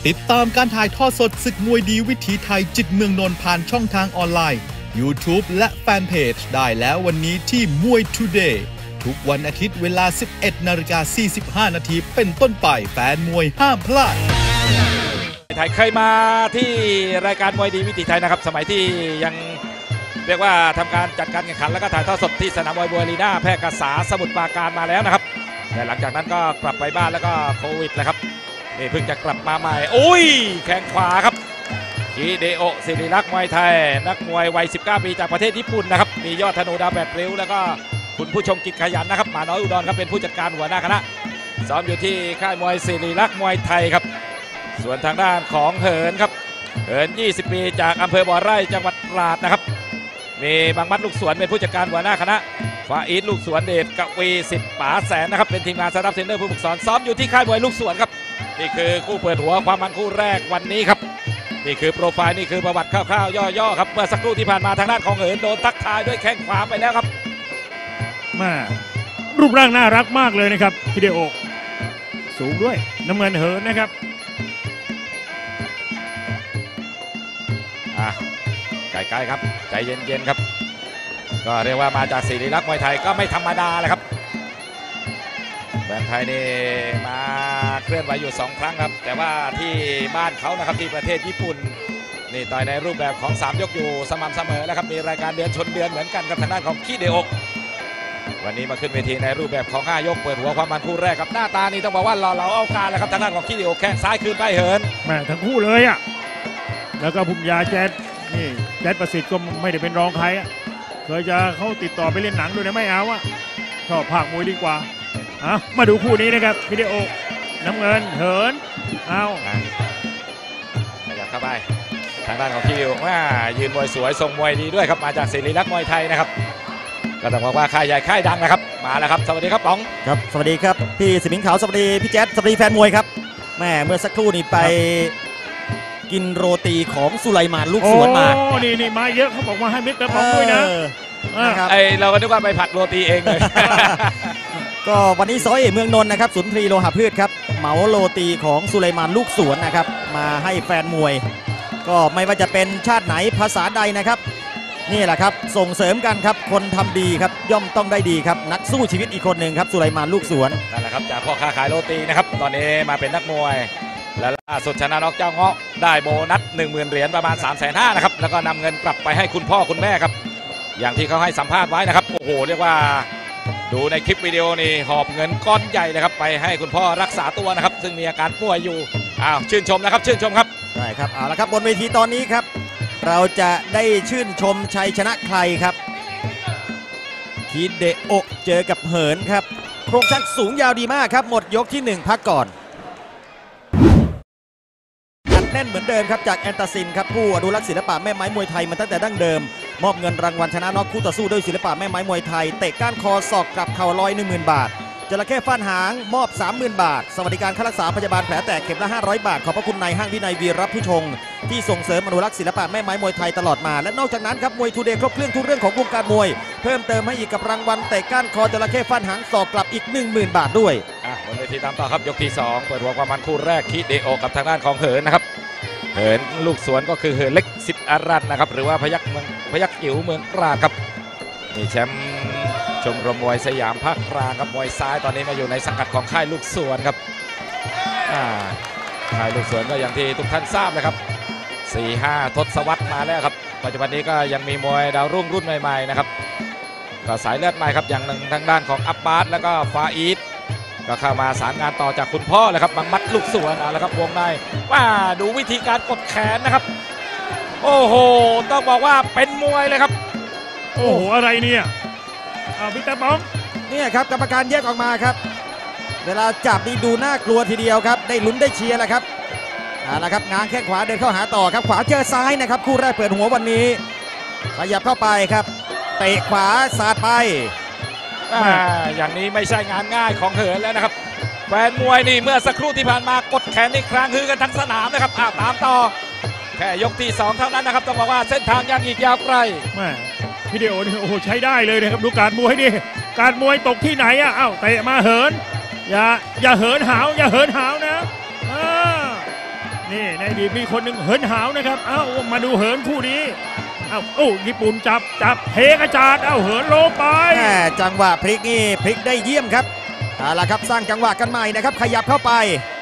ติดตามการถ่ายทอดสดศึกมวยดีวิถีไทยจิตเมืองนนท์ผ่านช่องทางออนไลน์ YouTube และแฟนเพจได้แล้ววันนี้ที่มวย Today ทุกวันอาทิตย์เวลา 11:45 นาทีเป็นต้นไปแฟนมวยห้ามพลาดไทยเคยมาที่รายการมวยดีวิถีไทยนะครับสมัยที่ยังเรียกว่าทำการจัดการแข่งขันแล้วก็ถ่ายทอดสดที่สนามมวยบัวลีน่าแพร่กษาสมุทรปราการมาแล้วนะครับแต่หลังจากนั้นก็กลับไปบ้านแล้วก็โควิดแหละครับนี่เพิ่งจะกลับมาใหม่อุ้ยแข้งขวาครับฮิเดโอะศิริลักษณ์มวยไทยนักมวยวัย19 ปีจากประเทศญี่ปุ่นนะครับมียอดธนูดาวแบดริ้วแล้วก็คุณผู้ชมกิจขยันนะครับหมาน้อยอุดรครับเป็นผู้จัดการหัวหน้าคณะซ้อมอยู่ที่ค่ายมวยศิริลักษณ์มวยไทยครับส่วนทางด้านของเหินครับเหิน20 ปีจากอำเภอบ่อไร่จังหวัดตราดนะครับมีบางมัดลูกสวนเป็นผู้จัดการหัวหน้าคณะฟ้าอีทลูกสวนเดชกวีสิทธิ์ป๋าแสนนะครับเป็นทีมงานสตาฟเทรนเนอร์ผู้ฝึกสอนซ้อมอยู่ที่ค่ายมวยลูกสวนครับนี่คือคู่เปิดหัวความมันคู่แรกวันนี้ครับนี่คือโปรไฟล์นี่คือประวัติคร่าวๆย่อๆครับเมื่อสักครู่ที่ผ่านมาทางด้านของเหินโดนทักทายด้วยแข้งขวาไปแล้วครับมารูปร่างน่ารักมากเลยนะครับฮิเดโอะสูงด้วยน้ำเงินเหินนะครับใกล้ๆครับใจเย็นๆครับก็เรียกว่ามาจากศิริลักษณ์มวยไทยก็ไม่ธรรมดาเลยครับแบรนด์ไทยนี่มาเคลื่อนไหวอยู่2 ครั้งครับแต่ว่าที่บ้านเขานะครับที่ประเทศญี่ปุ่นนี่ต่อยในรูปแบบของ3 ยกอยู่สม่ำเสมอแล้วครับมีรายการเดือนชนเดือนเหมือนกันกับทางด้านของฮิเดโอะวันนี้มาขึ้นเวทีในรูปแบบของ5 ยกเปิดหัวความมันคู่แรกครับหน้าตานี่ต้องบอกว่าเราเอาการแล้วครับทางด้านของฮิเดโอะแข้งซ้ายคืนไปเหินแม่ทั้งคู่เลยอ่ะแล้วก็ภูมิยาแจ๊ดนี่แจ๊ดประสิทธิ์ก็ไม่ได้เป็นรองใครอ่ะเคยจะเขาติดต่อไปเล่นหนังด้วยนะไม่เอาอ่ะชอบภาคมวยดีกว่ามาดูคู่นี้นะครับฮิเดโอะน้ำเงินเหินเอาขยับเข้าไปทางด้านของฮิเดโอะว่ายืนมวยสวยทรงมวยดีด้วยครับมาจากศิริลักษณ์มวยไทยนะครับก็ต้องบอกว่าค่ายใหญ่ค่ายดังนะครับมาแล้วครับสวัสดีครับป๋องครับสวัสดีครับพี่สิมิงขาวสวัสดีพี่แจ๊ดสวัสดีแฟนมวยครับแม่เมื่อสักครู่นี้ไปกินโรตีของสุไลมานลูกสวนมาโอ้นี่มาเยอะเขาบอกว่าให้มิสเตอร์ป๋องด้วยนะไอเราก็นึกว่าไปผัดโรตีเองเลยก็วันนี้ซอยเมืองนนท์นะครับสุนทรีโลหะพืชครับเหมาโรตีของสุไลมานลูกสวนนะครับมาให้แฟนมวยก็ไม่ว่าจะเป็นชาติไหนภาษาใดนะครับนี่แหละครับส่งเสริมกันครับคนทำดีครับย่อมต้องได้ดีครับนักสู้ชีวิตอีกคนหนึ่งครับสุไลมานลูกสวนนั่นแหละครับจากพ่อค้าขายโรตีนะครับตอนนี้มาเป็นนักมวยและล่าสุดชนะน็อกเจ้าเงาะได้โบนัส 10,000 เหรียญประมาณ 350,000 นะครับแล้วก็นำเงินกลับไปให้คุณพ่อคุณแม่ครับอย่างที่เขาให้สัมภาษณ์ไว้นะครับโอ้โหเรียกว่าดูในคลิปวิดีโอนี่หอบเงินก้อนใหญ่เลยครับไปให้คุณพ่อรักษาตัวนะครับซึ่งมีอาการป่วยอยู่ชื่นชมนะครับชื่นชมครับได้ครับเอาละครับบนเวทีตอนนี้ครับเราจะได้ชื่นชมชัยชนะใครครับฮิเดโอะเจอกับเหินครับโครงสร้างสูงยาวดีมากครับหมดยกที่1พักก่อนแน่นเหมือนเดิมครับจากแอนตาซินครับผู้อนุรักษ์ศิลปะแม่ไม้มวยไทยมาตั้งแต่ดั้งเดิมมอบเงินรางวัลชนะน็อกคู่ต่อสู้ด้วยศิลปะแม่ไม้มวยไทยเตะก้านคอศอกกลับเข่าลอย 10,000 บาทจระเข้ฟันหางมอบ 30,000 บาทสวัสดิการค่ารักษาพยาบาลแผลแตกเข็มละ500 บาทขอบพระคุณนายห้างวินัยวีรผู้ชงที่ส่งเสริมอนุรักษ์ศิลปะแม่ไม้มวยไทยตลอดมาและนอกจากนั้นครับมวยทูเดย์ครบเครื่องทุกเรื่องของวงการมวยเพิ่มเติมให้อีกกับรางวัลเตะก้านคอจระเข้ฟันหางศอกกลับอีก 10,000 บาทด้วยบนเวทีตามต่อครับยกที่2เปิดหัวความมันคู่แรกฮิเดโอะกับทางด้านของเหินนะครับเหินลูกสวนก็คือเหินเล็กสิทธิ์อารัตน์นะครับหรือว่าพยัคฆ์อิ๋วเมืองตราดครับนี่แชมป์ชมรมมวยสยามภาคกลางครับมวยซ้ายตอนนี้มาอยู่ในสังกัดของค่ายลูกสวนครับค่ายลูกสวนก็อย่างที่ทุกท่านทราบเลยครับ 4-5 ทศวรรษมาแล้วครับปัจจุบันนี้ก็ยังมีมวยดาวรุ่งรุ่นใหม่ๆนะครับก็สายเลือดใหม่ครับอย่างทางด้านของอับบาสแล้วก็ฟาอีทก็เข้ามาสารงานต่อจากคุณพ่อเลยครับบังมัดลูกสวนแล้วครับวงในดูวิธีการกดแขนนะครับโอ้โหต้องบอกว่าเป็นมวยเลยครับโอ้โหอะไรเนี่ยพี่ตาป๋องเนี่ยครับกรรมการแยกออกมาครับเวลาจับนี่ดูน่ากลัวทีเดียวครับได้ลุ้นได้เชียร์แหละครับแล้วครับง้างแข้งขวาเดินเข้าหาต่อครับขวาเจอซ้ายนะครับคู่แรกเปิดหัววันนี้ขยับเข้าไปครับเตะขวาสาดไปอย่างนี้ไม่ใช่งานง่ายของเหินแล้วนะครับแฟนมวยนี่เมื่อสักครู่ที่ผ่านมากดแขนนี่ครางฮือกันทั้งสนามนะครับตามต่อแค่ยกที่2เท่านั้นนะครับต้องบอกว่าเส้นทางยังอีกยาวไกลฮิเดโอะนี่โอ้โหใช้ได้เลยนะครับดูการมวยดิการมวยตกที่ไหนเตะมาเหินอย่าเหินหาวอย่าเหินหาวนะนี่ในอดีตมีคนหนึ่งเหินหาวนะครับเอ้ามาดูเหินคู่นี้เอ้าโอ้ญี่ปุ่นจับเทกระจาดเอ้าเหินโลไปจังหวะพลิกนี่พลิกได้เยี่ยมครับเอาละครับสร้างจังหวะกันใหม่นะครับขยับเข้าไป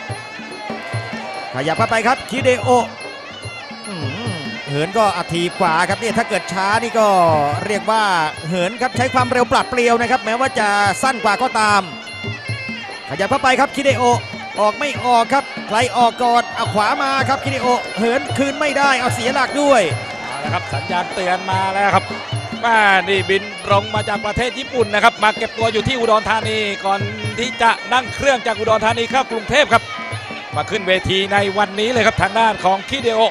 ครับคิเดโอเหินก็อัดทีขวาครับนี่ถ้าเกิดช้านี่ก็เรียกว่าเหินครับใช้ความเร็วปราดเปรียวนะครับแม้ว่าจะสั้นกว่าก็ตามขยับเข้าไปครับคิเดโอออกไม่ออกครับใครออกก่อนเอาขวามาครับคิเดโอเหินคืนไม่ได้เอาเสียหลักด้วยนะครับสัญญาณเตือนมาแล้วครับว่านี่บินตรงมาจากประเทศญี่ปุ่นนะครับมาเก็บตัวอยู่ที่อุดรธานีก่อนที่จะนั่งเครื่องจากอุดรธานีเข้ากรุงเทพครับมาขึ้นเวทีในวันนี้เลยครับทางด้านของคิเดโอ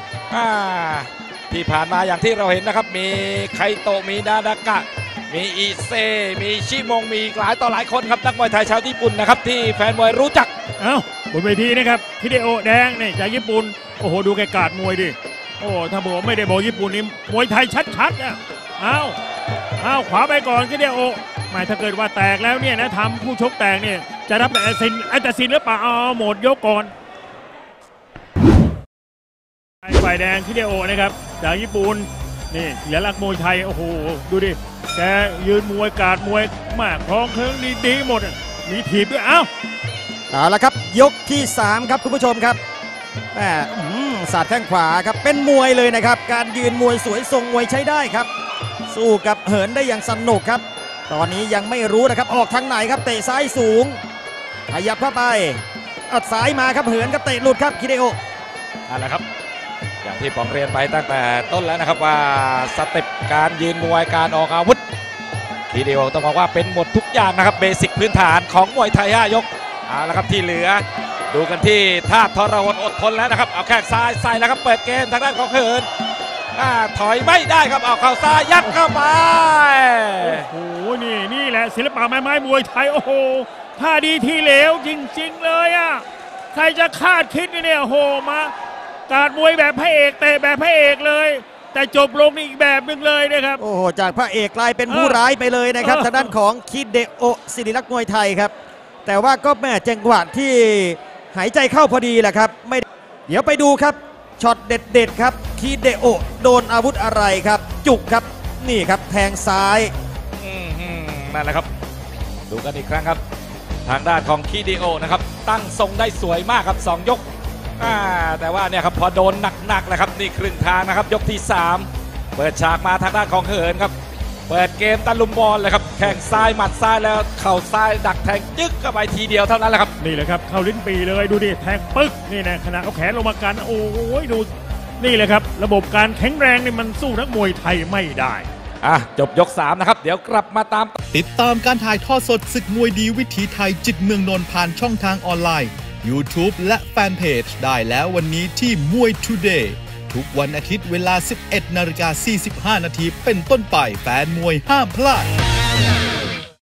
ที่ผ่านมาอย่างที่เราเห็นนะครับมีไคโตะมีนาดากะมีอิเซมีชิมงมีหลายต่อหลายคนครับนักมวยไทยชาวญี่ปุ่นนะครับที่แฟนมวยรู้จักบนเวทีนะครับคิเดโอแดงนี่จากญี่ปุ่นโอ้โหดูแกกาดมวยดิโอ้ถ้าบอกไม่ได้บอกญี่ปุ่นนี่มวยไทยชัดๆอ่ะเอาขวาไปก่อนคิเดโอไม่ถ้าเกิดว่าแตกแล้วเนี่ยนะทำผู้ชกแตกเนี่ยจะรับแต่สินหรือเปล่าหมดยกก่อนฝ่ายแดงคิเดโอนะครับจากญี่ปุ่นนี่เสียหลักมวยไทยโอ้โหดูดิแกยืนมวยกาดมวยมากคล้องเครื่องดีหมดมีถีบด้วยเอาละครับยกที่3ครับคุณผู้ชมครับสาดแข้งขวาครับเป็นมวยเลยนะครับการยืนมวยสวยทรงมวยใช้ได้ครับสู้กับเหินได้อย่างสนุกครับตอนนี้ยังไม่รู้นะครับออกทางไหนครับเตะซ้ายสูงขยับเข้าไปอัดซ้ายมาครับเหินกับเตะหลุดครับคิเดโออะไรครับอย่างที่ผมเรียนไปตั้งแต่ต้นแล้วนะครับว่าสเต็ปการยืนมวยการออกอาวุธคิเดโอต้องบอกว่าเป็นหมดทุกอย่างนะครับเบสิกพื้นฐานของมวยไทย5 ยกเอาละครับที่เหลือดูกันที่ธาตุทรหดอดทนแล้วนะครับเอาแข้งซ้ายใส่แล้วครับเปิดเกมทางด้านของเหินถอยไม่ได้ครับเอาเข่าซ้ายยัดเข้าไปโอ้โหนี่แหละศิลปะไม้มวยไทยโอ้โหท่าดีทีเหลวจริงๆเลยอ่ะใครจะคาดคิดเนี่ยโอ้โหมาการมวยแบบพระเอกเตะแบบพระเอกเลยแต่จบลงอีกแบบหนึ่งเลยนะครับโอ้โหจากพระเอกกลายเป็นผู้ร้ายไปเลยนะครับทางด้านของคิเดโอศิริลักษณ์มวยไทยครับแต่ว่าก็แม่จังหวะที่หายใจเข้าพอดีแหละครับไม่เดี๋ยวไปดูครับช็อตเด็ดๆครับคิเดโอโดนอาวุธอะไรครับจุกครับนี่ครับแทงซ้ายนั่นแหละครับดูกันอีกครั้งครับทางด้านของคิเดโอนะครับตั้งทรงได้สวยมากครับ2 ยกแต่ว่าเนี่ยครับพอโดนหนักๆนะครับนี่ครึ่งทางนะครับยกที่3เปิดฉากมาทางด้านของเหินครับเปิดเกมตะลุมบอลเลยครับแข้งซ้ายหมัดซ้ายแล้วเข่าซ้ายดักแทงจึ๊กเข้าไปทีเดียวเท่านั้นแหละครับนี่แหละครับเข้าลิ้นปีเลยดูดิแทงปึ๊กนี่นะขณะเอาแขนลงมากันโอ้ยดูนี่แหละครับระบบการแข็งแรงนี่มันสู้นักมวยไทยไม่ได้จบยก3นะครับเดี๋ยวกลับมาติดตามการถ่ายทอดสดศึกมวยดีวิถีไทยจิตเมืองนนท์ผ่านช่องทางออนไลน์ YouTube และแฟนเพจได้แล้ววันนี้ที่มวย Today ทุกวันอาทิตย์เวลา 11:45 น.เป็นต้นไปแฟนมวยห้ามพลาด